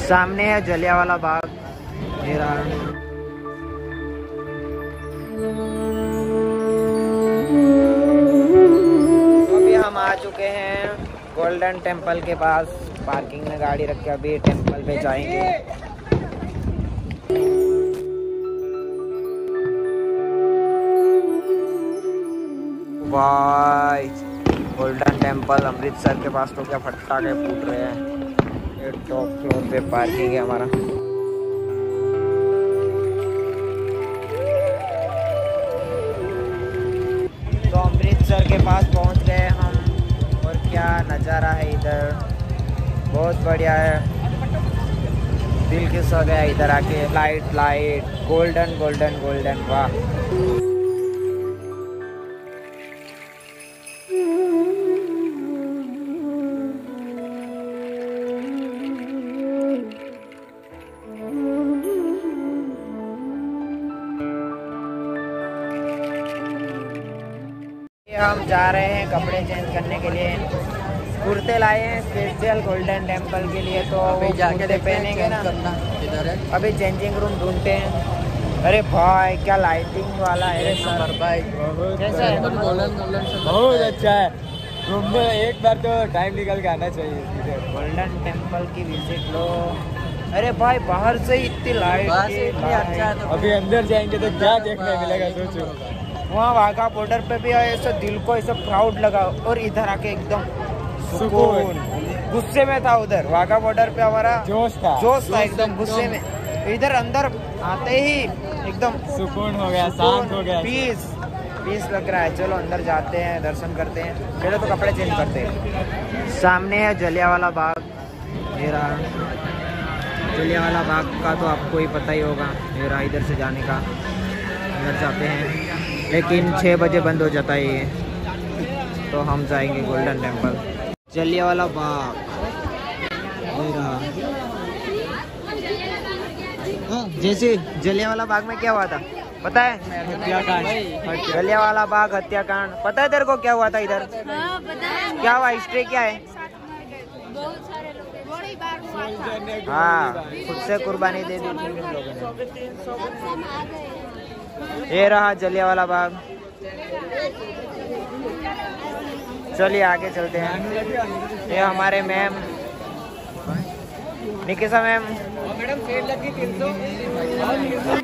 सामने है जलियांवाला बाग। मेरा तो अभी हम आ चुके हैं गोल्डन टेम्पल के पास। पार्किंग में गाड़ी रख के अभी टेम्पल पे जाएंगे। भाई गोल्डन टेम्पल अमृतसर के पास तो क्या फटाके फूट रहे हैं। ये टॉप फ्लोर पे पार्किंग है हमारा। तो अमृतसर के पास पहुंच गए हम और क्या नज़ारा है इधर, बहुत बढ़िया है। दिल खुश हो गया इधर आके। Light light golden golden golden, वाह। हम जा रहे हैं कपड़े चेंज करने के लिए। कुर्ते लाए हैं स्पेशल गोल्डन टेम्पल के लिए, तो अभी जाके पहनेंगे ना। अभी चेंजिंग रूम ढूंढते हैं। अरे भाई क्या लाइटिंग वाला है सर, भाई कैसा है? बहुत अच्छा है। रूम में एक बार तो टाइम निकल के आना चाहिए। गोल्डन टेम्पल की विजिट लो। अरे भाई बाहर से इतनी लाइट अच्छा है। अभी अंदर जाएंगे तो क्या देखने मिलेगा सोचो। वहाँ वाघा बॉर्डर पे भी ऐसा दिल को ऐसा प्राउड लगा, और इधर आके एकदम सुकून। गुस्से में था उधर वाघा बॉर्डर पे, हमारा जोश था एकदम गुस्से में। इधर अंदर आते ही एकदम सुकून हो गया, शांत हो गया, पीस लग रहा है। चलो अंदर जाते हैं, दर्शन करते हैं। पहले तो कपड़े चेंज करते हैं। सामने है जलियांवाला बाग। मेरा जलियांवाला बाग का तो आपको ही पता ही होगा। मेरा इधर से जाने का, अंदर जाते हैं लेकिन 6 बजे बंद हो जाता है ये। तो हम जाएंगे गोल्डन टेम्पल। जलियांवाला बाग जैसे जलियांवाला बाग में क्या हुआ था पता है? हत्याकांड। जलियांवाला बाग हत्याकांड पता है तेरे को क्या हुआ था इधर? क्या हुआ, हिस्ट्री क्या है? हाँ, खुद से कुर्बानी दे दी इन लोगों ने। ये रहा जलियांवाला बाग। चलिए आगे चलते हैं। ये हमारे ma'am Nikita ma'am. Madam sale लगी 300।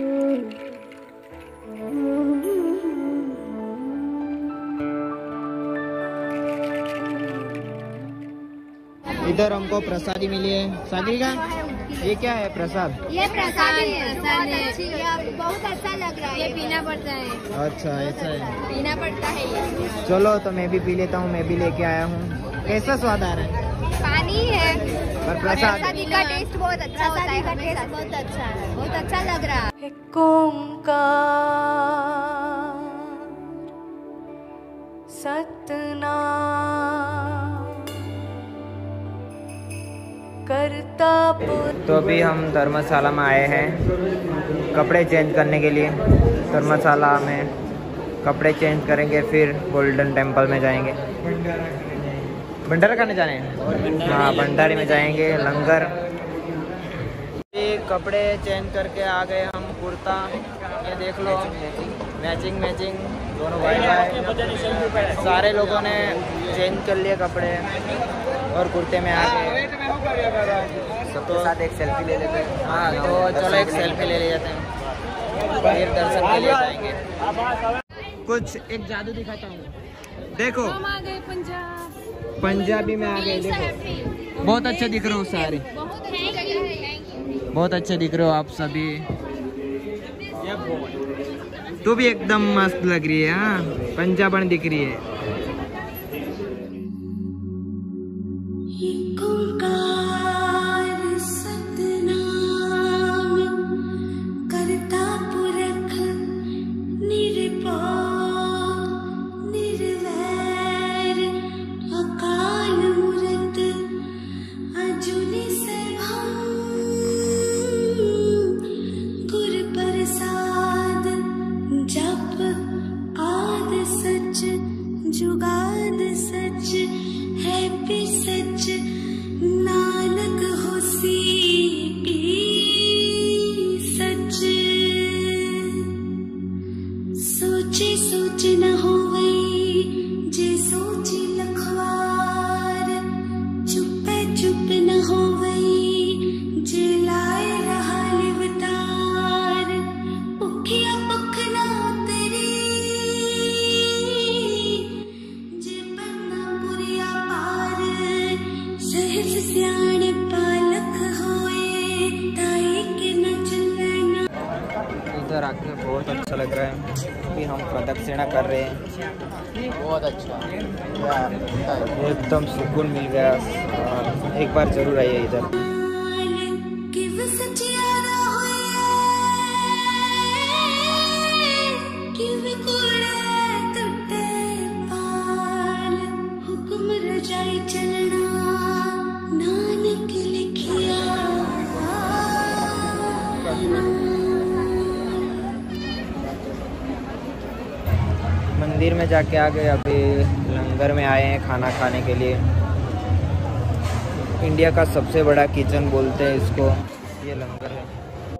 इधर हमको प्रसादी मिली है। सागरिका ये क्या है प्रसाद? ये प्रसाद है, बहुत अच्छा लग रहा है। ये पीना पड़ता है। अच्छा ऐसा है, पीना पड़ता है ये। चलो तो मैं भी पी लेता हूँ। मैं भी लेके आया हूँ। कैसा स्वाद आ रहा है? पानी है पर प्रसादी का टेस्ट बहुत अच्छा होता है। बहुत अच्छा है, बहुत अच्छा लग रहा है। सतनाम करता। तो अभी हम धर्मशाला में आए हैं कपड़े चेंज करने के लिए। धर्मशाला में कपड़े चेंज करेंगे, फिर गोल्डन टेम्पल में जाएंगे। भंडारा खाने जाने हैं। हाँ, भंडारे में जाएंगे, लंगर। कपड़े चेंज करके आ गए हम। कुर्ता ये देख लो, मैचिंग दोनों भाई सारे लोगों ने चेंज कर लिए कपड़े और कुर्ते में आ गए। सबके साथ एक सेल्फी ले लेते हैं। हाँ तो चलो एक सेल्फी ले लेते हैं, फिर दर्शन के लिए जाएंगे। कुछ एक जादू दिखाता हूँ, देखो हम आ गए पंजाबी में आ गए। देखो बहुत अच्छे दिख रहे हो सारे, बहुत अच्छे दिख रहे हो आप सभी। तू भी एकदम मस्त लग रही है। हाँ, पंजाबन दिख रही है। जुगाद सच है भी सच, नानक होसी बहुत अच्छा लग रहा है। अभी हम प्रदक्षिणा कर रहे हैं, बहुत अच्छा, एकदम सुकून मिल गया। एक बार जरूर आइए इधर। मंदिर में जाके आ गए, अभी लंगर में आए हैं खाना खाने के लिए। इंडिया का सबसे बड़ा किचन बोलते हैं इसको, ये लंगर है।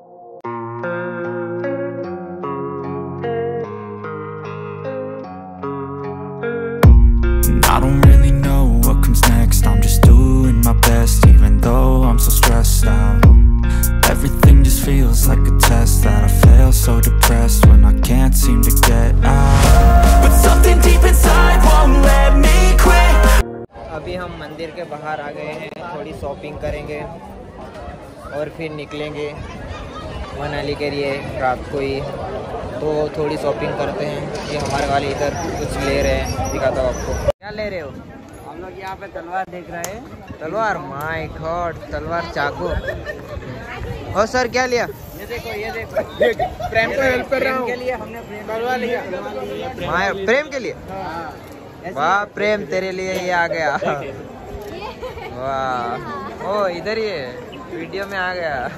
I don't really know what comes next. I'm just doing my best, even though I'm so stressed out. Everything just feels like a test that I fail, so depressed when I can't seem to get out. But something deep inside won't let me quit. अभी हम मंदिर के बाहर आ गए हैं, थोड़ी shopping करेंगे और फिर निकलेंगे मनाली के लिए रात को ही। तो थोड़ी शॉपिंग करते हैं। ये हमारे वाले इधर कुछ ले रहे हैं, दिखाता हूँ आपको। क्या ले रहे हो? हम लोग यहाँ पे तलवार देख रहे हैं। तलवार? माय गॉड, तलवार, चाकू। और सर क्या लिया? ये देखो प्रेम को हेल्प कर रहा हूँ। के लिए हमने तलवार लिया। माय प्रेम के लिए? वाह प्रेम, तेरे लिए ये आ गया। वाह, ओ इधर ही है, वीडियो में आ गया।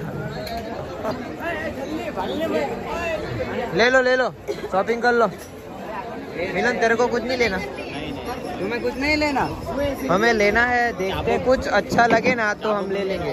ले लो, शॉपिंग कर लो। मिलन तेरे को कुछ नहीं लेना? तुम्हें कुछ नहीं लेना? हमें लेना है, देखते कुछ अच्छा लगे ना तो हम ले लेंगे।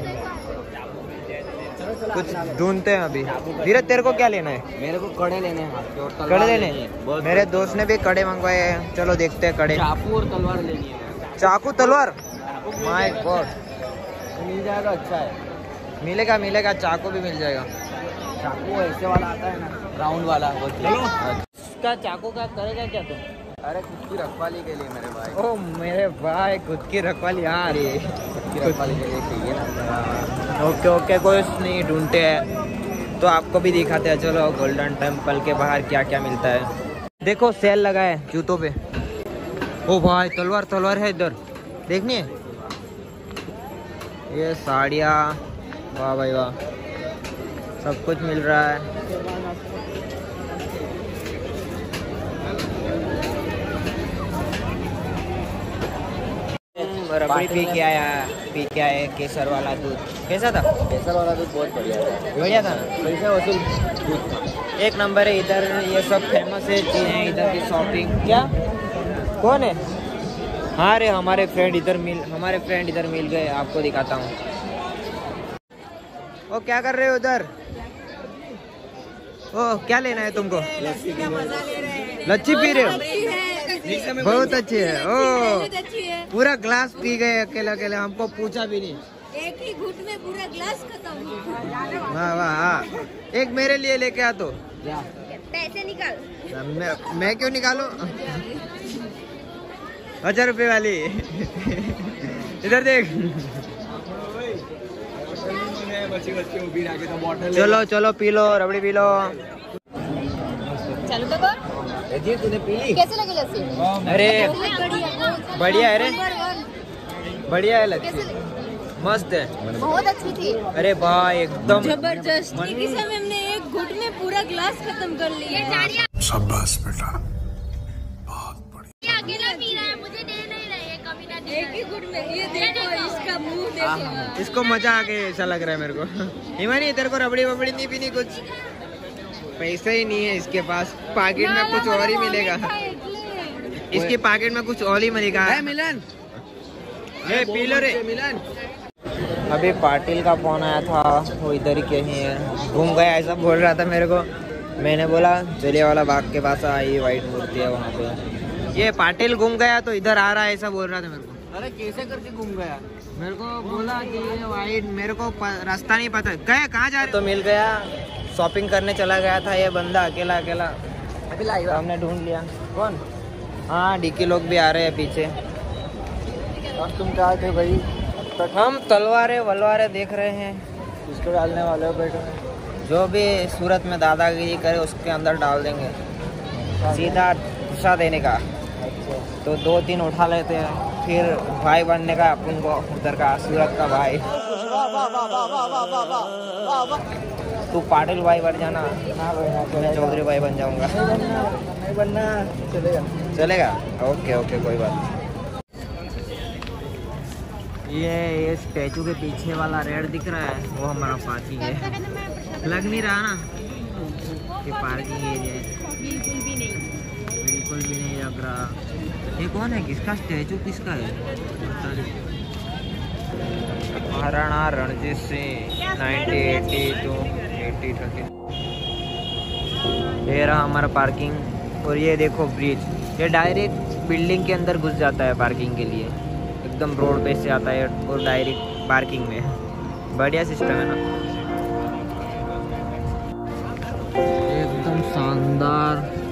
कुछ ढूंढते हैं अभी। धीरज तेरे को क्या लेना है? मेरे को कड़े लेने हैं। कड़े लेने? मेरे दोस्त ने भी कड़े मंगवाए हैं, चलो देखते हैं कड़े। चाकू और तलवार लेनी है। चाकू तलवार? माय गॉड, मिल जाएगा, अच्छा है। मिलेगा, चाकू भी मिल जाएगा। चाकू ऐसे वाला आता है ना, राउंड वाला, वो इसका चाकू का करेगा क्या तुम? अरे खुद की रखवाली के लिए मेरे भाई। ओ मेरे भाई, खुद की रखवाली। हाँ रे, खुद की रखवाली के लिए चाहिए ना। ओके, कोई नहीं, ढूंढते हैं तो आपको भी दिखाते हैं। चलो गोल्डन टेम्पल के बाहर क्या क्या मिलता है। देखो सेल लगा है जूतों पे। ओ भाई, तलवार है इधर, देखनी है? ये साड़ियाँ, वाह भाई वाह, सब कुछ मिल रहा है। रबड़ी पी के आया केसर वाला दूध। कैसा था? केसर वाला दूध बहुत बढ़िया था ना? पैसा वसूल दूध था, एक नंबर है इधर। ये सब फेमस है चीज़ें इधर की शॉपिंग। क्या कौन है? हाँ रे, हमारे फ्रेंड इधर मिल गए, आपको दिखाता हूँ। ओ क्या कर रहे हो उधर? ओ क्या लेना है तुमको? लच्छी पी रहे हो? बहुत अच्छी है। ओ पूरा ग्लास पी गए अकेले, हमको पूछा भी नहीं। एक ही घुट में पूरा ग्लास खत्म। वाह, एक मेरे लिए लेके आ तो। पैसे निकाल। मैं क्यों निकालूं? 1000 रुपए वाली। इधर देख। चलो पी लो, रबड़ी पी लो। चलो तो कर। तूने पी ली? कैसे लगी लस्सी? अरे बढ़िया है रे, बढ़िया बढ़िया है लस्सी, मस्त है, बहुत अच्छी थी। अरे भाई एकदम जबरदस्त। हमने एक घुट में पूरा ग्लास खत्म कर लिया। शाबाश बेटा। अकेला पी रहा है, मुझे दे नहीं रहे, कभी ना दे। एक ही घुट में, ये देखो इसका मुंह देखो। इसको मजा आ गया ऐसा लग रहा है मेरे को। हिमानी तेरे को रबड़ी वबड़ी नहीं पीनी? कुछ पैसे ही नहीं है इसके पास, पॉकेट में कुछ और ही मिलेगा। इसकी पॉकेट में कुछ और ही मिलेगा। मिलन, ये पी लो रे मिलन। अभी पाटिल का फोन आया था, वो इधर ही कहीं है, घूम गया ऐसा बोल रहा था मेरे को। मैंने बोला जलियांवाला बाग के पास आई वाइट मूर्ति है वहाँ पे। ये पाटिल घूम गया तो इधर आ रहा है ऐसा बोल रहा था मेरे को। अरे कैसे करके घूम गया? मेरे को बोला कि ये वाइट, मेरे को रास्ता नहीं पता कहाँ जा रहे। तो मिल गया, शॉपिंग करने चला गया था ये बंदा अकेला। अभी लाइव हमने ढूंढ लिया। कौन? हाँ, डीकी लोग भी आ रहे हैं पीछे। और तुम क्या थे भाई? हम तलवारें वलवारें देख रहे हैं। इसको डालने वाले हो बेटे? जो भी सूरत में दादागिरी करे उसके अंदर डाल देंगे, सीधा घुसा देने का। तो 2-3 उठा लेते हैं, फिर भाई बनने का अपन को उधर का सूरत का भाई। तू पाटिल भाई बन जाना, मैं चौधरी भाई बन जाऊंगा। नहीं बनना, चलेगा? ओके ओके, कोई बात नहीं। ये स्टैचू के पीछे वाला रेड दिख रहा है, वो हमारा पार्किंग है। लग नहीं रहा ना कि पार्किंग एरिया है, बिल्कुल भी नहीं। बिल्कुल भी नहीं लग रहा। ये कौन है, किसका स्टैचू किसका है? महाराणा रणजीत सिंह 1980 ये रहा हमारा पार्किंग। और ये देखो ब्रिज, ये डायरेक्ट बिल्डिंग के अंदर घुस जाता है पार्किंग के लिए, एकदम रोड पे से आता है और डायरेक्ट पार्किंग में। बढ़िया सिस्टम है ना, एकदम शानदार।